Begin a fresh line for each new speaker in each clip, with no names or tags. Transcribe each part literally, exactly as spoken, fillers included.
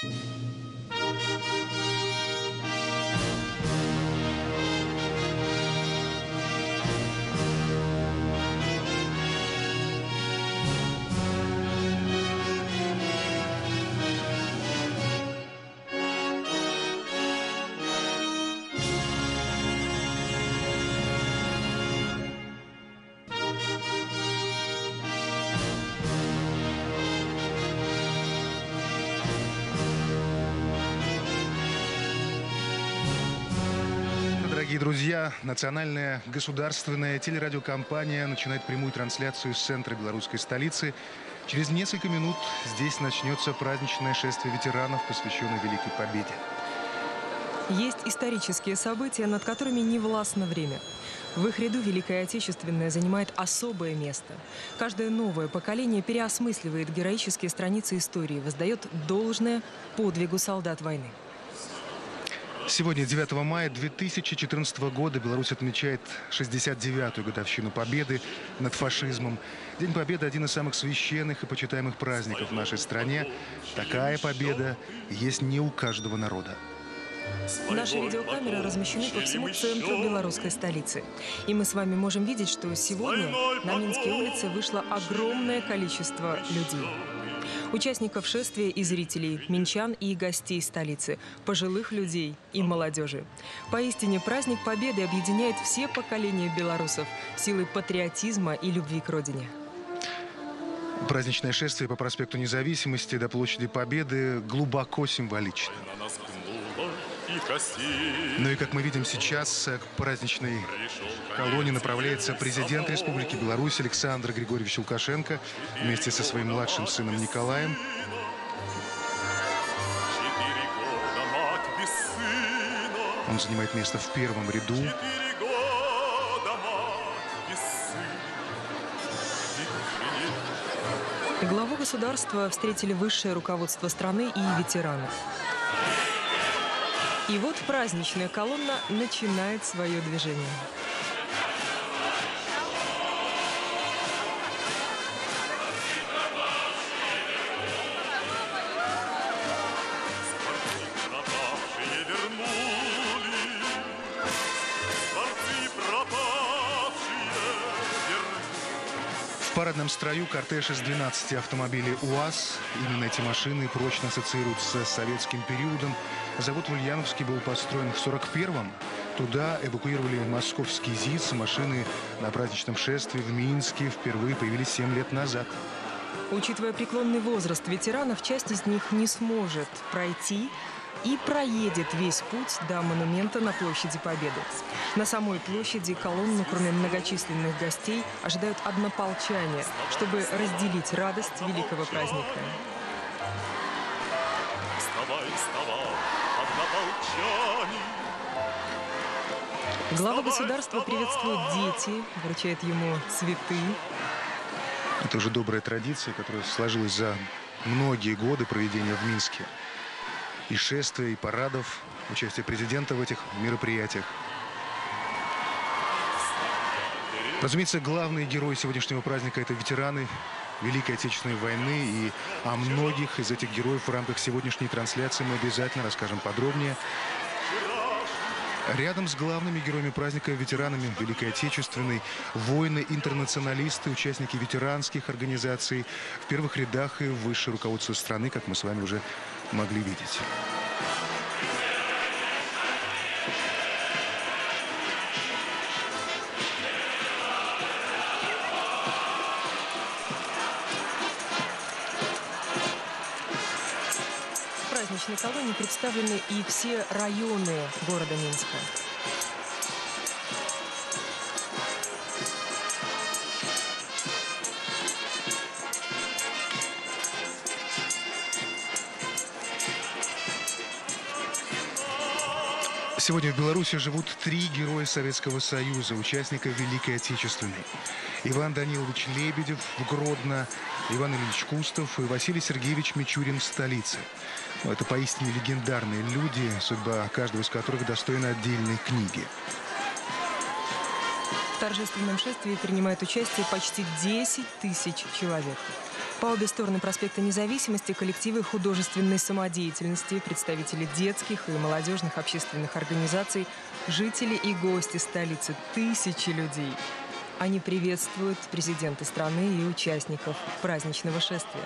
Дорогие друзья, национальная государственная телерадиокомпания начинает прямую трансляцию с центра белорусской столицы. Через несколько минут здесь начнется праздничное шествие ветеранов, посвященное Великой Победе.
Есть исторические события, над которыми не властно время. В их ряду Великая Отечественная занимает особое место. Каждое новое поколение переосмысливает героические страницы истории, воздает должное подвигу солдат войны.
Сегодня, девятого мая две тысячи четырнадцатого года, Беларусь отмечает шестьдесят девятую годовщину победы над фашизмом. День Победы – один из самых священных и почитаемых праздников в нашей стране. Такая победа есть не у каждого народа.
Наши видеокамеры размещены по всему центру белорусской столицы. И мы с вами можем видеть, что сегодня на Минские улицы вышло огромное количество людей. Участников шествия и зрителей, минчан и гостей столицы, пожилых людей и молодежи. Поистине праздник Победы объединяет все поколения белорусов силой патриотизма и любви к родине.
Праздничное шествие по проспекту Независимости до площади Победы глубоко символично. Ну и, как мы видим сейчас, к праздничной колонне направляется президент Республики Беларусь Александр Григорьевич Лукашенко вместе со своим младшим сыном Николаем. Он занимает место в первом ряду.
Главу государства встретили высшее руководство страны и ветераны. И вот праздничная колонна начинает свое движение.
В парадном строю кортеж из двенадцати автомобилей УАЗ. Именно эти машины прочно ассоциируются с советским периодом. Завод в Ульяновске был построен в сорок первом. Туда эвакуировали московский ЗИС. Машины на праздничном шествии в Минске впервые появились семь лет назад.
Учитывая преклонный возраст ветеранов, часть из них не сможет пройти и проедет весь путь до монумента на площади Победы. На самой площади колонну, кроме многочисленных гостей, ожидают однополчане, чтобы разделить радость великого праздника.
Вставай, вставай, однополчане!
Глава государства приветствует дети, вручает ему цветы.
Это уже добрая традиция, которая сложилась за многие годы проведения в Минске. И шествия, и парадов, участие президента в этих мероприятиях. Разумеется, главные герои сегодняшнего праздника – это ветераны Великой Отечественной войны. И о многих из этих героев в рамках сегодняшней трансляции мы обязательно расскажем подробнее. Рядом с главными героями праздника, ветеранами Великой Отечественной, воины-интернационалисты, участники ветеранских организаций, в первых рядах и высшее руководство страны, как мы с вами уже могли видеть.
В праздничной колонне представлены и все районы города Минска.
Сегодня в Беларуси живут три героя Советского Союза, участника Великой Отечественной. Иван Данилович Лебедев в Гродно, Иван Ильич Кустов и Василий Сергеевич Мичурин в столице. Это поистине легендарные люди, судьба каждого из которых достойна отдельной книги.
В торжественном шествии принимает участие почти десять тысяч человек. По обе стороны проспекта Независимости коллективы художественной самодеятельности, представители детских и молодежных общественных организаций, жители и гости столицы, тысячи людей. Они приветствуют президента страны и участников праздничного шествия.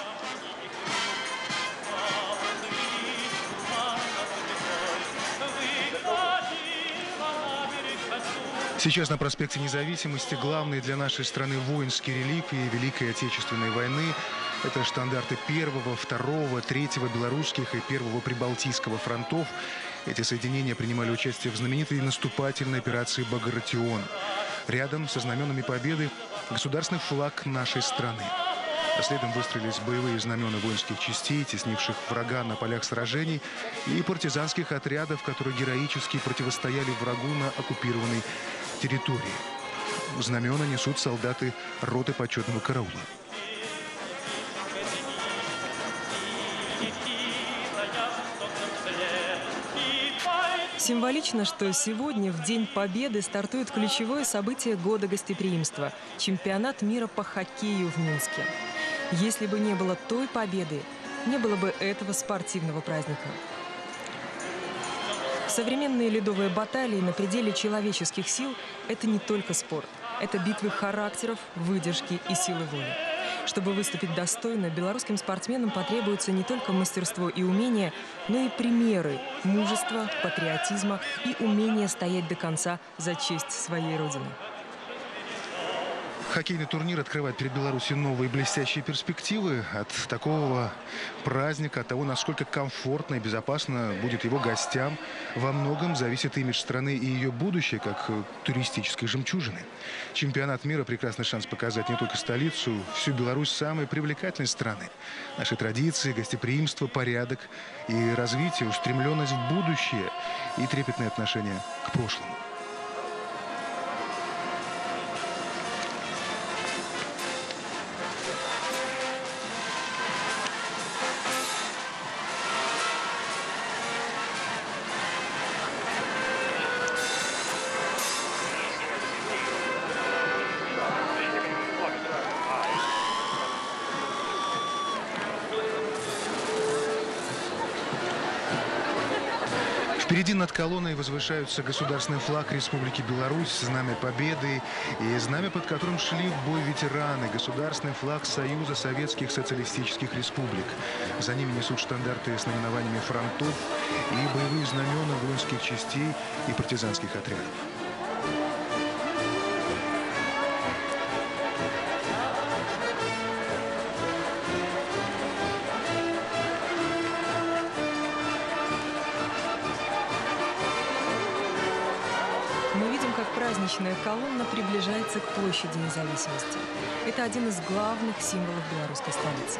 Сейчас на проспекте Независимости главные для нашей страны воинские реликвии Великой Отечественной войны. Это штандарты первого, второго, третьего белорусских и первого прибалтийского фронтов. Эти соединения принимали участие в знаменитой наступательной операции «Багратион». Рядом со знаменами Победы государственный флаг нашей страны. А следом выстроились боевые знамена воинских частей, теснивших врага на полях сражений, и партизанских отрядов, которые героически противостояли врагу на оккупированной территории. Знамена несут солдаты роты почетного караула.
Символично, что сегодня, в День Победы, стартует ключевое событие года гостеприимства – чемпионат мира по хоккею в Минске. Если бы не было той победы, не было бы этого спортивного праздника. Современные ледовые баталии на пределе человеческих сил – это не только спорт. Это битвы характеров, выдержки и силы воли. Чтобы выступить достойно, белорусским спортсменам потребуется не только мастерство и умение, но и примеры мужества, патриотизма и умения стоять до конца за честь своей родины.
Хоккейный турнир открывает перед Беларусью новые блестящие перспективы. От такого праздника, от того, насколько комфортно и безопасно будет его гостям, во многом зависит имидж страны и ее будущее, как туристической жемчужины. Чемпионат мира – прекрасный шанс показать не только столицу, всю Беларусь самой привлекательной страны. Наши традиции, гостеприимство, порядок и развитие, устремленность в будущее и трепетное отношение к прошлому. Впереди над колонной возвышаются государственный флаг Республики Беларусь, знамя Победы и знамя, под которым шли в бой ветераны, государственный флаг Союза Советских Социалистических Республик. За ними несут штандарты с наименованиями фронтов и боевые знамена воинских частей и партизанских отрядов.
Мы видим, как праздничная колонна приближается к площади Независимости. Это один из главных символов белорусской столицы.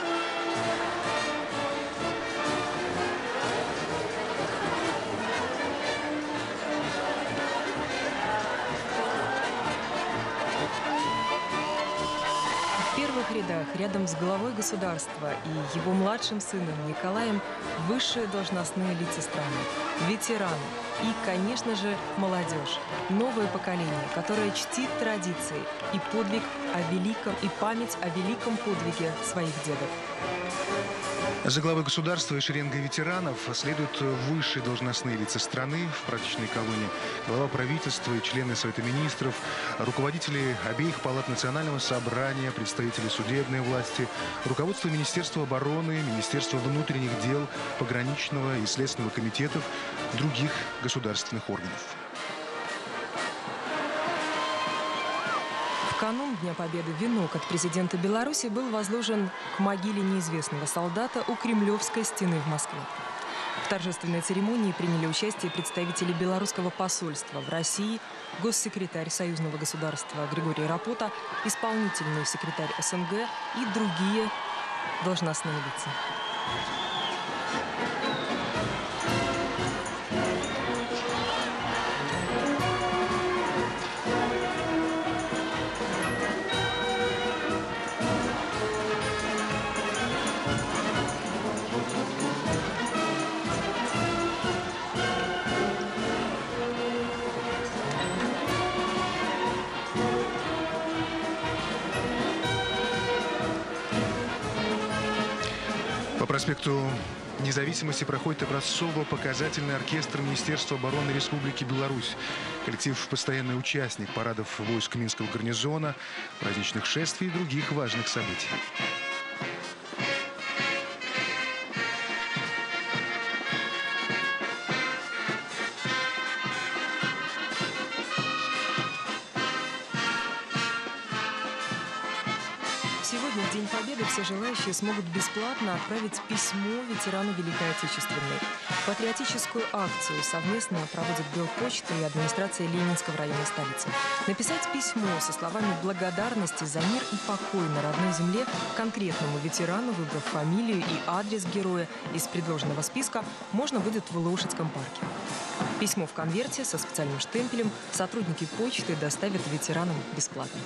В первых рядах, рядом с главой государства и его младшим сыном Николаем, высшие должностные лица страны, ветераны и, конечно же, молодежь. Новое поколение, которое чтит традиции и подвиг о великом, и память о великом подвиге своих дедов.
За главой государства и шеренгой ветеранов следуют высшие должностные лица страны в праздничной колонне, глава правительства и члены Совета министров, руководители обеих палат Национального собрания, представители судебной власти, руководство Министерства обороны, Министерства внутренних дел, пограничного и следственного комитетов, других государственных органов.
В канун Дня Победы венок от президента Беларуси был возложен к могиле неизвестного солдата у Кремлевской стены в Москве. В торжественной церемонии приняли участие представители белорусского посольства в России, госсекретарь союзного государства Григорий Рапота, исполнительный секретарь СНГ и другие должностные лица.
проспекту Независимости проходит образцово-показательный оркестр Министерства обороны Республики Беларусь. Коллектив – постоянный участник парадов войск Минского гарнизона, праздничных шествий и других важных событий.
Сегодня, в День Победы, все желающие смогут бесплатно отправить письмо ветерану Великой Отечественной. Патриотическую акцию совместно проводят Белпочта и администрация Ленинского района столицы. Написать письмо со словами благодарности за мир и покой на родной земле конкретному ветерану, выбрав фамилию и адрес героя из предложенного списка, можно будет в Лошадском парке. Письмо в конверте со специальным штемпелем сотрудники почты доставят ветеранам бесплатно.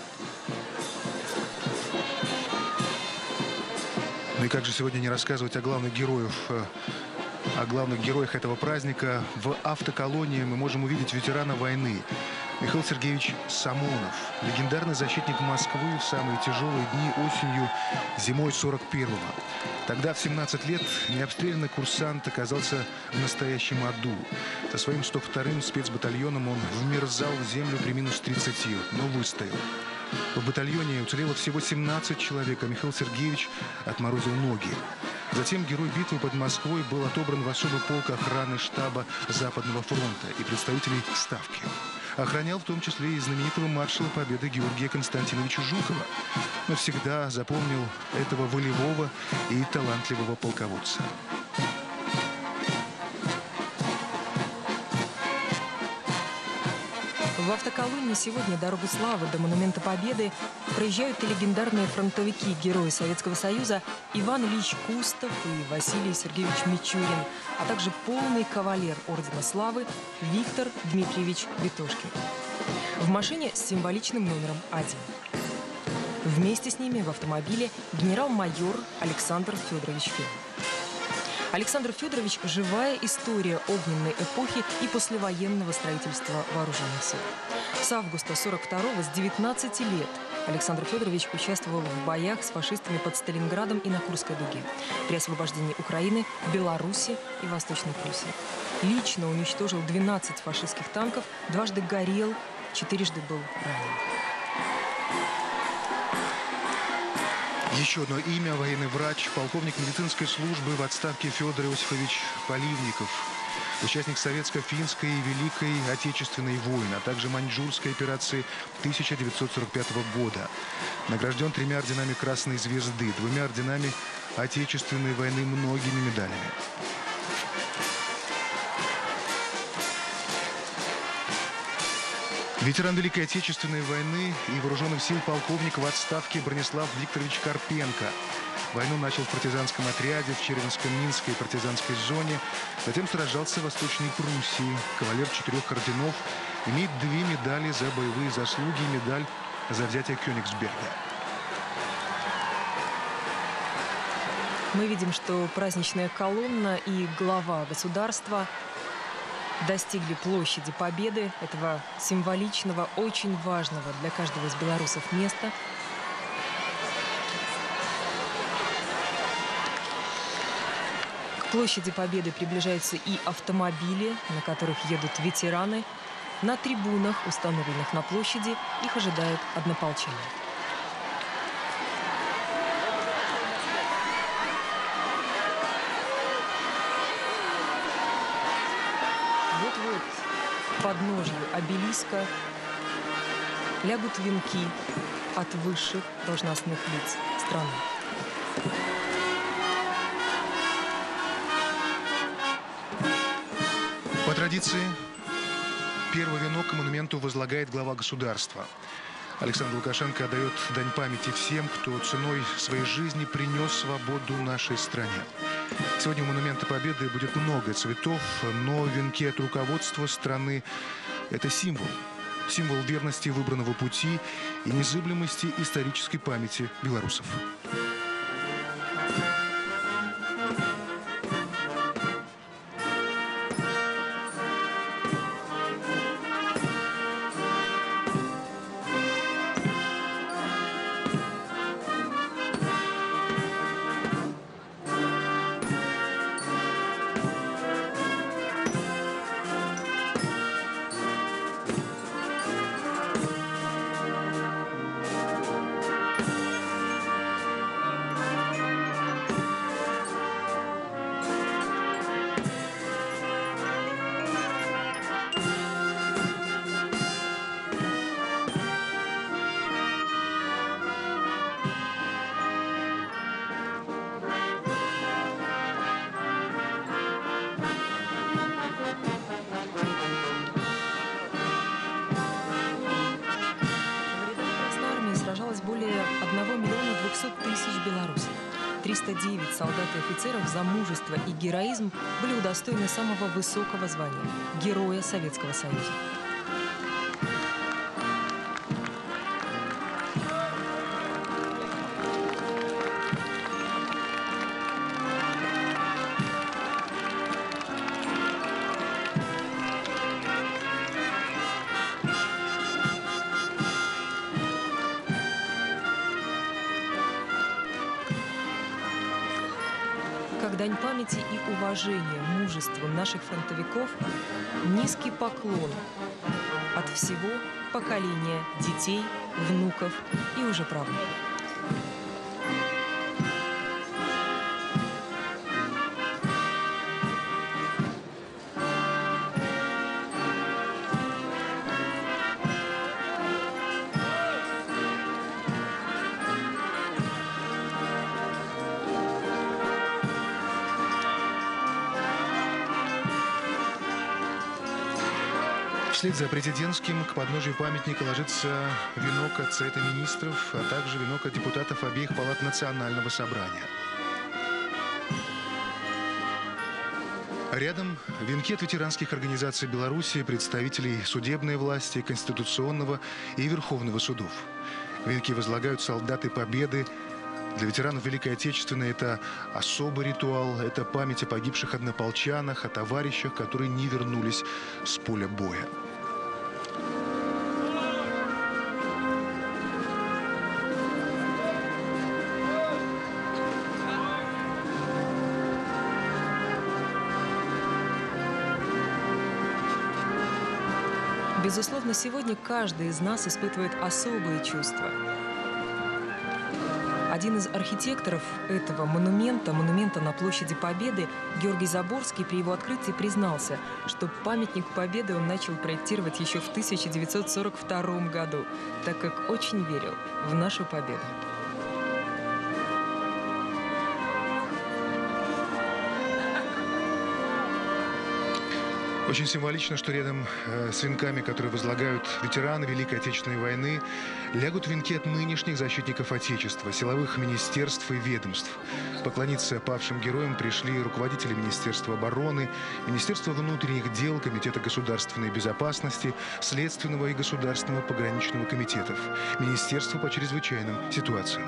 Ну и как же сегодня не рассказывать о главных героях, о главных героях этого праздника? В автоколонии мы можем увидеть ветерана войны Михаил Сергеевич Самонов, легендарный защитник Москвы в самые тяжелые дни осенью, зимой сорок первого. Тогда в семнадцать лет необстрелянный курсант оказался в настоящем аду. Со своим сто вторым спецбатальоном он вмерзал в землю при минус тридцати, но выстоял. В батальоне уцелело всего семнадцать человек, а Михаил Сергеевич отморозил ноги. Затем герой битвы под Москвой был отобран в особый полк охраны штаба Западного фронта и представителей Ставки. Охранял в том числе и знаменитого маршала Победы Георгия Константиновича Жукова. Но всегда запомнил этого волевого и талантливого полководца.
В автоколонне сегодня дорогу славы до Монумента Победы проезжают и легендарные фронтовики, герои Советского Союза Иван Ильич Кустов и Василий Сергеевич Мичурин, а также полный кавалер Ордена Славы Виктор Дмитриевич Ветошкин. В машине с символичным номером один. Вместе с ними в автомобиле генерал-майор Александр Федорович Филин. Александр Федорович – живая история огненной эпохи и послевоенного строительства вооруженных сил. С августа сорок второго, с девятнадцати лет, Александр Федорович участвовал в боях с фашистами под Сталинградом и на Курской дуге, при освобождении Украины, Беларуси и Восточной Пруссии. Лично уничтожил двенадцать фашистских танков, дважды горел, четырежды был ранен.
Еще одно имя – военный врач, полковник медицинской службы в отставке Федор Иосифович Поливников. Участник советско-финской и Великой Отечественной войны, а также Маньчжурской операции тысяча девятьсот сорок пятого года. Награжден тремя орденами Красной Звезды, двумя орденами Отечественной войны, многими медалями. Ветеран Великой Отечественной войны и вооруженных сил полковник в отставке Бронислав Викторович Карпенко. Войну начал в партизанском отряде в Черемском-Минской партизанской зоне. Затем сражался в Восточной Пруссии. Кавалер четырех орденов. Имеет две медали за боевые заслуги и медаль за взятие Кёнигсберга.
Мы видим, что праздничная колонна и глава государства достигли площади Победы, этого символичного, очень важного для каждого из белорусов места. К площади Победы приближаются и автомобили, на которых едут ветераны. На трибунах, установленных на площади, их ожидают однополчане. Вот-вот к подножью обелиска лягут венки от высших должностных лиц страны.
По традиции, первый венок к монументу возлагает глава государства. Александр Лукашенко отдает дань памяти всем, кто ценой своей жизни принес свободу нашей стране. Сегодня у Монумента Победы будет много цветов, но венки от руководства страны – это символ. Символ верности выбранного пути и незыблемости исторической памяти белорусов.
в Беларуси. триста девять солдат и офицеров за мужество и героизм были удостоены самого высокого звания – Героя Советского Союза. Как дань памяти и уважения мужеству наших фронтовиков, низкий поклон от всего поколения детей, внуков и уже правнуков.
Вслед за президентским к подножию памятника ложится венок от Совета министров, а также венок от депутатов обеих палат Национального собрания. Рядом венки от ветеранских организаций Беларуси, представителей судебной власти, Конституционного и Верховного судов. Венки возлагают солдаты Победы. Для ветеранов Великой Отечественной это особый ритуал, это память о погибших однополчанах, о товарищах, которые не вернулись с поля боя.
Безусловно, сегодня каждый из нас испытывает особые чувства. Один из архитекторов этого монумента, монумента на площади Победы, Георгий Заборский, при его открытии признался, что памятник Победы он начал проектировать еще в тысяча девятьсот сорок втором году, так как очень верил в нашу победу.
Очень символично, что рядом э, с венками, которые возлагают ветераны Великой Отечественной войны, лягут венки от нынешних защитников Отечества, силовых министерств и ведомств. Поклониться павшим героям пришли руководители Министерства обороны, Министерства внутренних дел, Комитета государственной безопасности, Следственного и Государственного пограничного комитетов, Министерства по чрезвычайным ситуациям.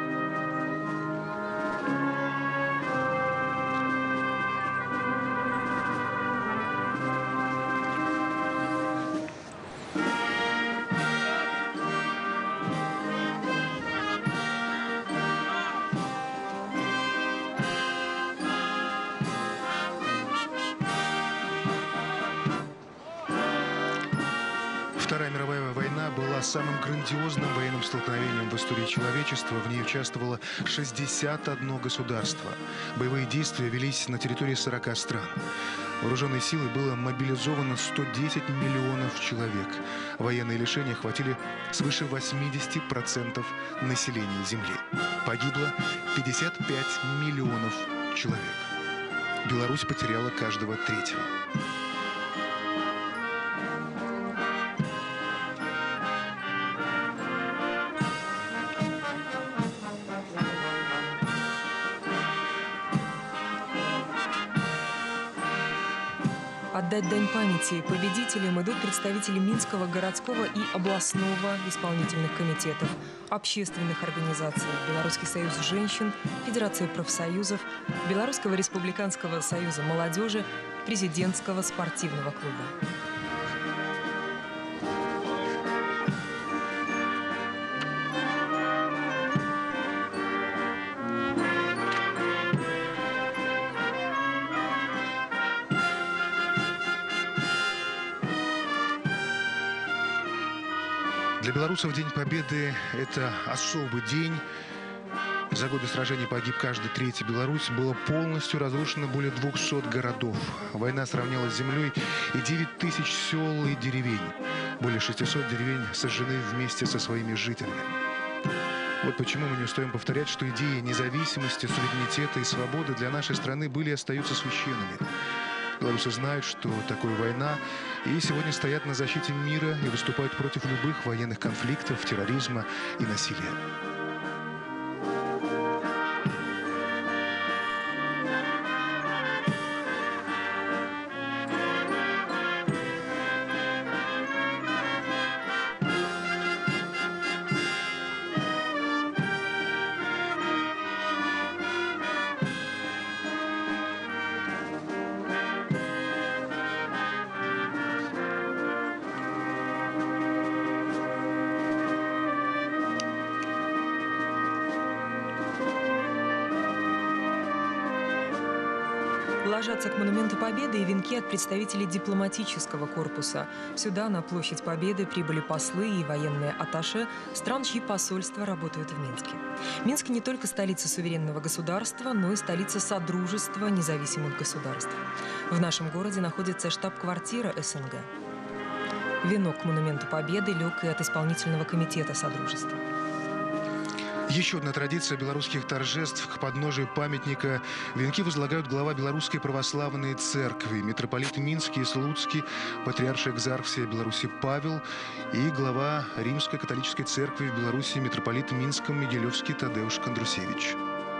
Вторая мировая война была самым грандиозным военным столкновением в истории человечества. В ней участвовало шестьдесят одно государство. Боевые действия велись на территории сорока стран. Вооруженной силой было мобилизовано сто десять миллионов человек. Военные лишения охватили свыше восьмидесяти процентов населения Земли. Погибло пятьдесят пять миллионов человек. Беларусь потеряла каждого третьего.
Отдать дань памяти победителям идут представители Минского городского и областного исполнительных комитетов, общественных организаций, Белорусский союз женщин, Федерация профсоюзов, Белорусского республиканского союза молодежи, президентского спортивного клуба.
Для белорусов День Победы – это особый день. За годы сражений погиб каждый третий белорус. Было полностью разрушено более двухсот городов. Война сравняла с землей и девять тысяч сел и деревень. Более шестисот деревень сожжены вместе со своими жителями. Вот почему мы не устаем повторять, что идеи независимости, суверенитета и свободы для нашей страны были и остаются священными. Белорусы знают, что такое война, и сегодня стоят на защите мира и выступают против любых военных конфликтов, терроризма и насилия.
ложатся к монументу Победы и венки от представителей дипломатического корпуса. Сюда, на площадь Победы, прибыли послы и военные атташе стран, чьи посольства работают в Минске. Минск не только столица суверенного государства, но и столица Содружества независимых государств. В нашем городе находится штаб-квартира эс эн гэ. Венок к монументу Победы лег и от исполнительного комитета Содружества.
Еще одна традиция белорусских торжеств. К подножию памятника венки возлагают глава Белорусской православной церкви, митрополит Минский и Слуцкий, патриарший экзарх всей Беларуси Павел и глава Римской католической церкви в Беларуси, митрополит Минском Могилевский Тадеуш Кондрусевич.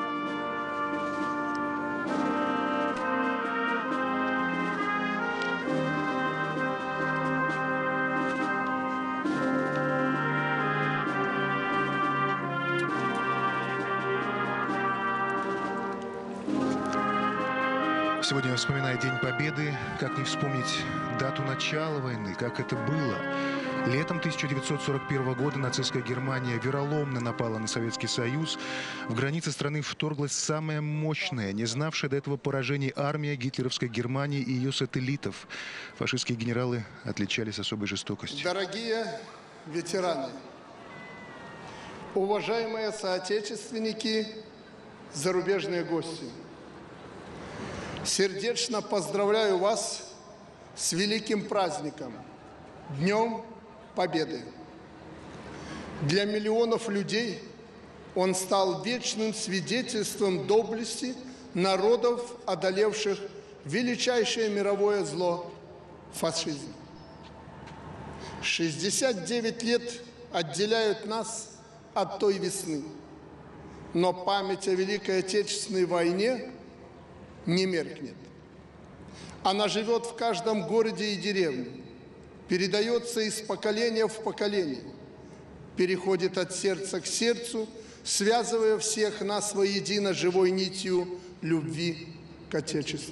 Сегодня, вспоминая День Победы, как не вспомнить дату начала войны, как это было. Летом тысяча девятьсот сорок первого года нацистская Германия вероломно напала на Советский Союз. В границы страны вторглась самая мощная, не знавшая до этого поражений армия гитлеровской Германии и ее сателлитов. Фашистские генералы отличались особой жестокостью.
Дорогие ветераны, уважаемые соотечественники, зарубежные гости, сердечно поздравляю вас с великим праздником – Днем Победы. Для миллионов людей он стал вечным свидетельством доблести народов, одолевших величайшее мировое зло – фашизм. шестьдесят девять лет отделяют нас от той весны, но память о Великой Отечественной войне не меркнет. Она живет в каждом городе и деревне, передается из поколения в поколение, переходит от сердца к сердцу, связывая всех нас воедино живой нитью любви к Отечеству.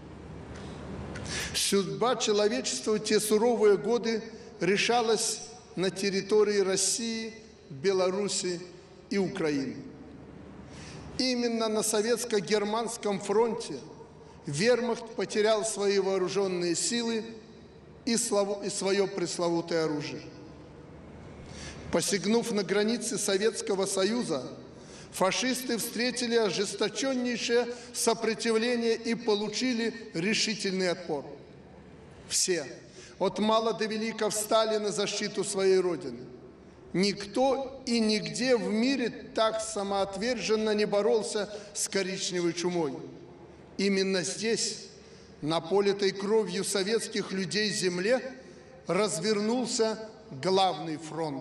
Судьба человечества в те суровые годы решалась на территории России, Беларуси и Украины. Именно на советско-германском фронте вермахт потерял свои вооруженные силы и, славу, и свое пресловутое оружие. Посягнув на границы Советского Союза, фашисты встретили ожесточеннейшее сопротивление и получили решительный отпор. Все, от мала до велика, встали на защиту своей Родины. Никто и нигде в мире так самоотверженно не боролся с коричневой чумой. Именно здесь, на политой кровью советских людей земле, развернулся главный фронт.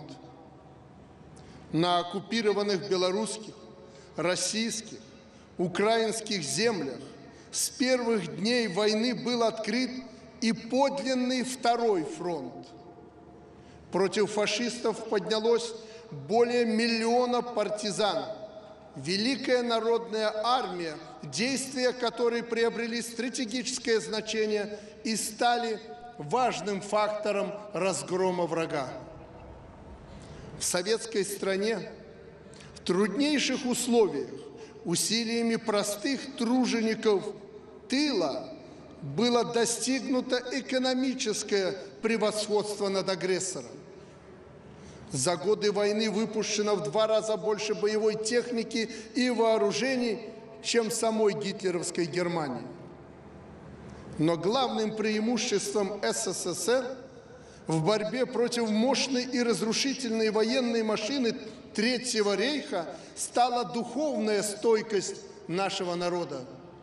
На оккупированных белорусских, российских, украинских землях с первых дней войны был открыт и подлинный второй фронт. Против фашистов поднялось более миллиона партизан. Великая народная армия, действия которой приобрели стратегическое значение и стали важным фактором разгрома врага. В советской стране в труднейших условиях усилиями простых тружеников тыла было достигнуто экономическое превосходство над агрессором. За годы войны выпущено в два раза больше боевой техники и вооружений, чем в самой гитлеровской Германии. Но главным преимуществом эс эс эс эр в борьбе против мощной и разрушительной военной машины Третьего рейха стала духовная стойкость нашего народа.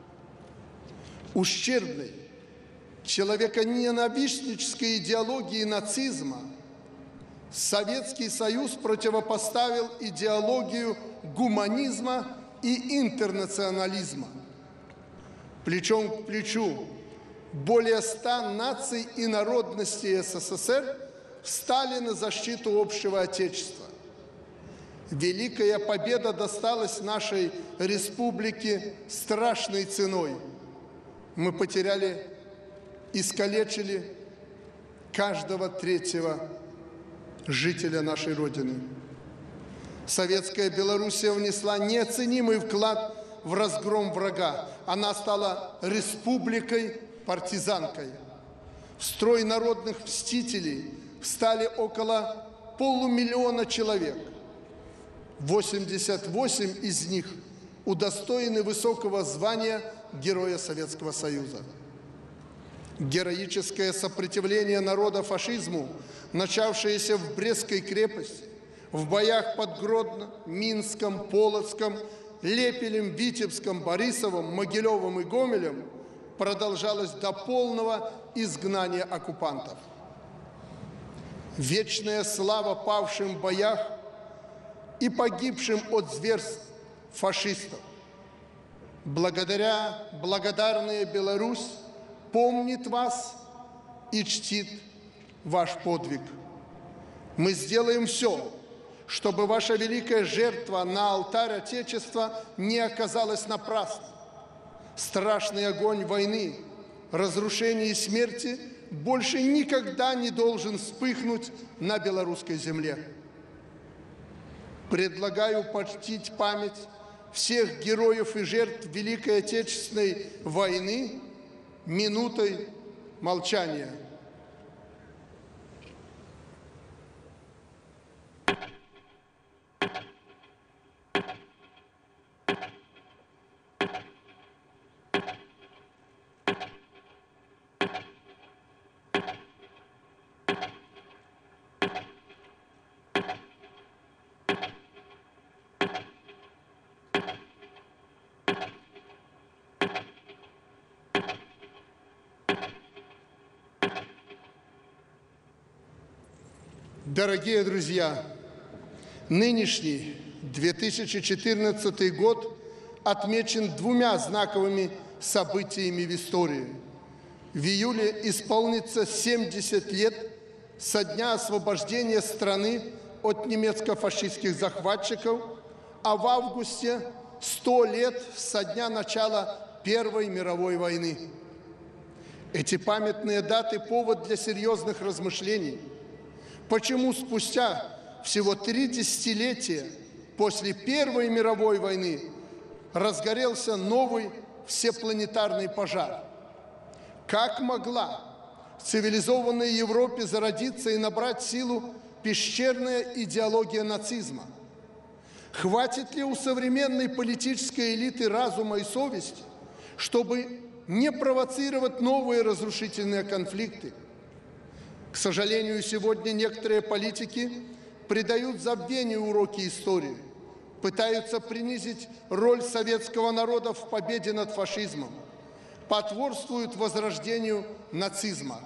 Ущербной человеконенавистнической идеологии нацизма Советский Союз противопоставил идеологию гуманизма и интернационализма. Плечом к плечу более ста наций и народностей эс эс эс эр встали на защиту общего Отечества. Великая победа досталась нашей республике страшной ценой. Мы потеряли, искалечили каждого третьего жителя нашей Родины. Советская Белоруссия внесла неоценимый вклад в разгром врага. Она стала республикой-партизанкой. В строй народных мстителей встали около полумиллиона человек. восемьдесят восемь из них удостоены высокого звания Героя Советского Союза. Героическое сопротивление народа фашизму, начавшееся в Брестской крепости, в боях под Гродно, Минском, Полоцком, Лепелем, Витебском, Борисовым, Могилевым и Гомелем, продолжалось до полного изгнания оккупантов. Вечная слава павшим в боях и погибшим от зверств фашистов. Благодаря благодарная Беларусь помнит вас и чтит ваш подвиг. Мы сделаем все, чтобы ваша великая жертва на алтарь Отечества не оказалась напрасной. Страшный огонь войны, разрушения и смерти больше никогда не должен вспыхнуть на белорусской земле. Предлагаю почтить память всех героев и жертв Великой Отечественной войны минутой молчания. Дорогие друзья, нынешний две тысячи четырнадцатый год отмечен двумя знаковыми событиями в истории. В июле исполнится семьдесят лет со дня освобождения страны от немецко-фашистских захватчиков, а в августе сто лет со дня начала Первой мировой войны. Эти памятные даты – повод для серьезных размышлений. Почему спустя всего три десятилетия после Первой мировой войны разгорелся новый всепланетарный пожар? Как могла в цивилизованной Европе зародиться и набрать силу пещерная идеология нацизма? Хватит ли у современной политической элиты разума и совести, чтобы не провоцировать новые разрушительные конфликты? К сожалению, сегодня некоторые политики придают забвению уроки истории, пытаются принизить роль советского народа в победе над фашизмом, потворствуют возрождению нацизма.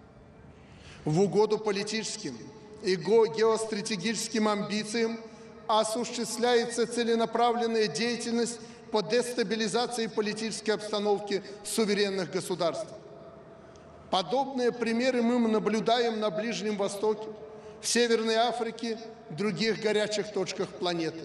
В угоду политическим и геостратегическим амбициям осуществляется целенаправленная деятельность по дестабилизации политической обстановки суверенных государств. Подобные примеры мы наблюдаем на Ближнем Востоке, в Северной Африке, других горячих точках планеты.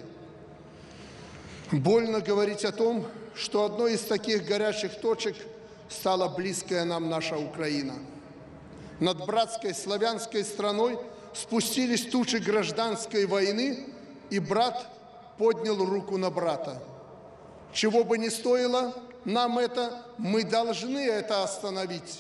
Больно говорить о том, что одной из таких горячих точек стала близкая нам наша Украина. Над братской славянской страной спустились тучи гражданской войны, и брат поднял руку на брата. Чего бы ни стоило нам это, мы должны это остановить.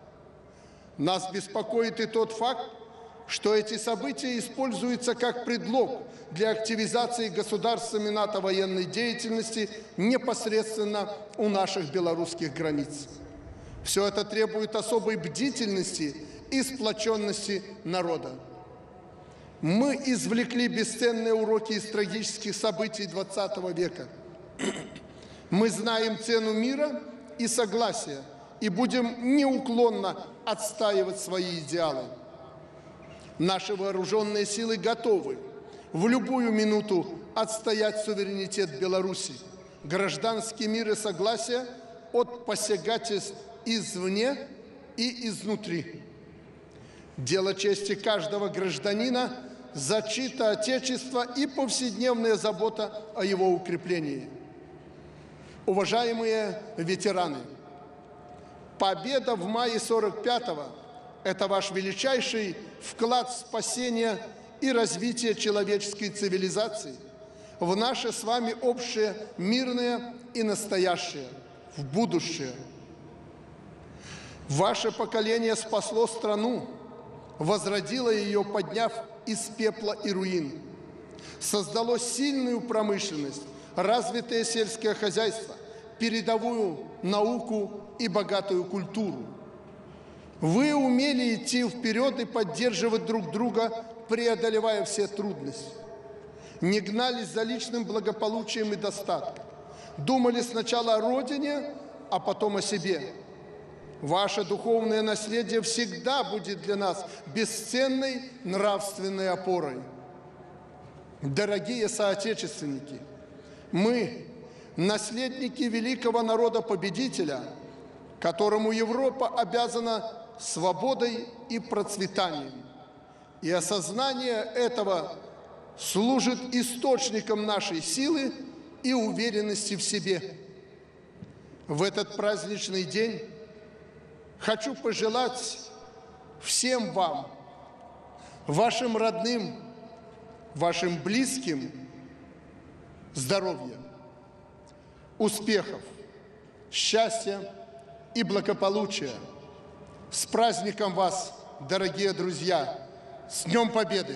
Нас беспокоит и тот факт, что эти события используются как предлог для активизации государствами НАТО военной деятельности непосредственно у наших белорусских границ. Все это требует особой бдительности и сплоченности народа. Мы извлекли бесценные уроки из трагических событий двадцатого века. Мы знаем цену мира и согласия и будем неуклонно отстаивать свои идеалы. Наши вооруженные силы готовы в любую минуту отстоять суверенитет Беларуси, гражданский мир и согласие от посягательств извне и изнутри. Дело чести каждого гражданина – защита Отечества и повседневная забота о его укреплении. Уважаемые ветераны, победа в мае сорок пятого – это ваш величайший вклад в спасение и развитие человеческой цивилизации, в наше с вами общее мирное и настоящее, в будущее. Ваше поколение спасло страну, возродило ее, подняв из пепла и руин, создало сильную промышленность, развитое сельское хозяйство, передовую науку и богатую культуру. Вы умели идти вперед и поддерживать друг друга, преодолевая все трудности. Не гнались за личным благополучием и достатком. Думали сначала о родине, а потом о себе. Ваше духовное наследие всегда будет для нас бесценной нравственной опорой. Дорогие соотечественники, мы, наследники великого народа-победителя, которому Европа обязана свободой и процветанием. И осознание этого служит источником нашей силы и уверенности в себе. В этот праздничный день хочу пожелать всем вам, вашим родным, вашим близким здоровья, успехов, счастья и благополучия. С праздником вас, дорогие друзья! С Днем Победы!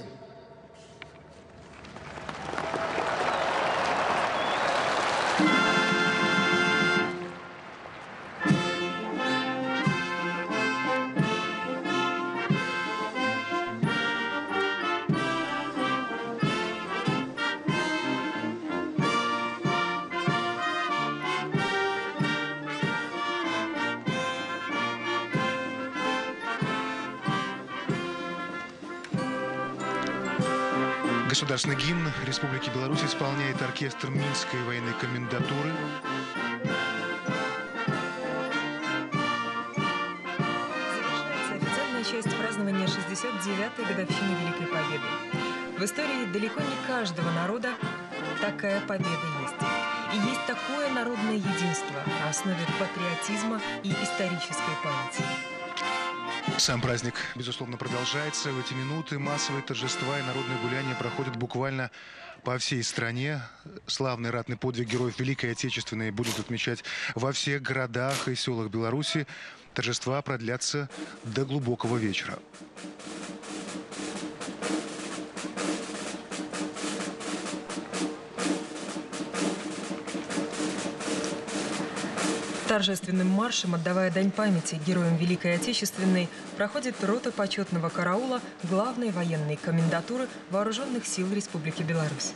Государственный гимн Республики Беларусь исполняет оркестр Минской военной комендатуры.
Завершается официальная часть празднования шестьдесят девятой годовщины Великой Победы. В истории далеко не каждого народа такая победа есть. И есть такое народное единство на основе патриотизма и исторической памяти.
Сам праздник, безусловно, продолжается. В эти минуты массовые торжества и народные гуляния проходят буквально по всей стране. Славный ратный подвиг героев Великой Отечественной будут отмечать во всех городах и селах Беларуси. Торжества продлятся до глубокого вечера.
Торжественным маршем, отдавая дань памяти героям Великой Отечественной, проходит рота почетного караула главной военной комендатуры Вооруженных сил Республики Беларусь.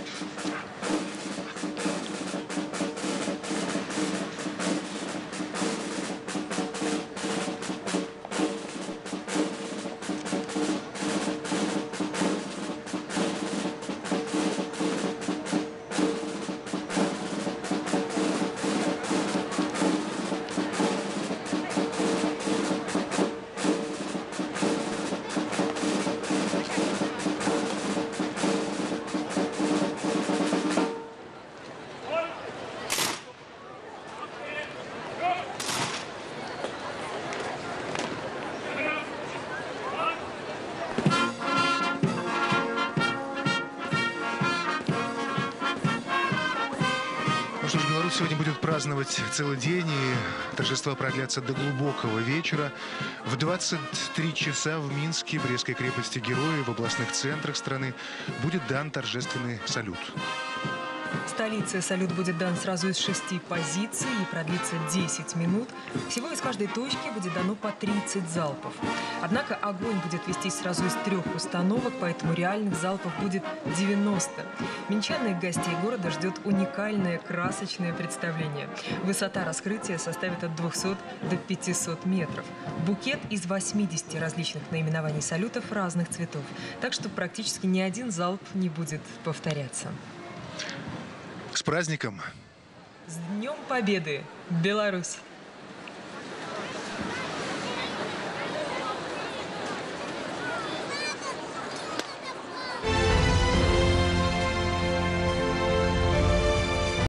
Что ж, Беларусь сегодня будет праздновать целый день, и торжества продлятся до глубокого вечера. В двадцать три часа в Минске, Брестской крепости Герои, в областных центрах страны будет дан торжественный салют.
В столице салют будет дан сразу из шести позиций и продлится десять минут. Всего из каждой точки будет дано по тридцать залпов. Однако огонь будет вестись сразу из трех установок, поэтому реальных залпов будет девяносто. Минчан и гостей города ждет уникальное красочное представление. Высота раскрытия составит от двухсот до пятисот метров. Букет из восьмидесяти различных наименований салютов разных цветов. Так что практически ни один залп не будет повторяться.
С праздником!
С Днем Победы, Беларусь!